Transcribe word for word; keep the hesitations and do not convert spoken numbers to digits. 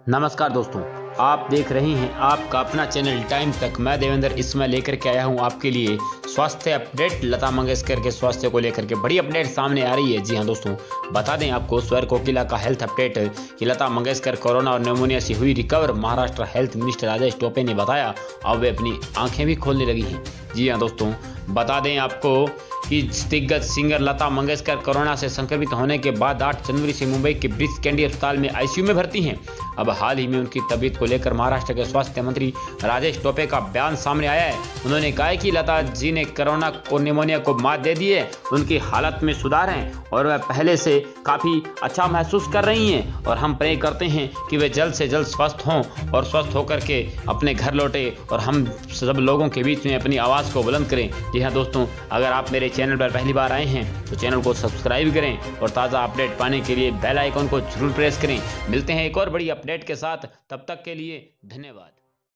नमस्कार दोस्तों, आप देख रहे हैं आपका अपना चैनल टाइम तक। मैं देवेंद्र इसमें लेकर के आया हूं आपके लिए स्वास्थ्य अपडेट। लता मंगेशकर के स्वास्थ्य को लेकर के बड़ी अपडेट सामने आ रही है। जी हां दोस्तों, बता दें आपको स्वर कोकिला का हेल्थ अपडेट कि लता मंगेशकर कोरोना और निमोनिया से हुई recover. Maharashtra health minister Rajesh Tope ने बताया अब वे अपनी आंखें भी खोलने लगी हैं। जी हां दोस्तों, बता दें आपको कि दिग्गज सिंगर लता मंगेशकर कोरोना से संक्रमित होने के बाद आठ जनवरी से मुंबई के ब्रिच कैंडी अस्पताल में आईसीयू में भर्ती हैं। अब हाल ही में उनकी तबीयत को लेकर महाराष्ट्र के स्वास्थ्य मंत्री राजेश टोपे का बयान सामने आया है। उन्होंने कहा है कि लता जी ने कोरोना और निमोनिया को मात दे दी है, उनकी हालत में सुधार है और वह पहले से काफ़ी अच्छा महसूस कर रही हैं और हम प्रे करते हैं कि वे जल्द से जल्द स्वस्थ हों और स्वस्थ होकर के अपने घर लौटे और हम सब लोगों के बीच में अपनी आवाज़ को बुलंद करें। जी हाँ दोस्तों, अगर आप मेरे चैनल पर पहली बार आए हैं तो चैनल को सब्सक्राइब करें और ताज़ा अपडेट पाने के लिए बेल आइकन को जरूर प्रेस करें। मिलते हैं एक और बड़ी अपडेट के साथ, तब तक के लिए धन्यवाद।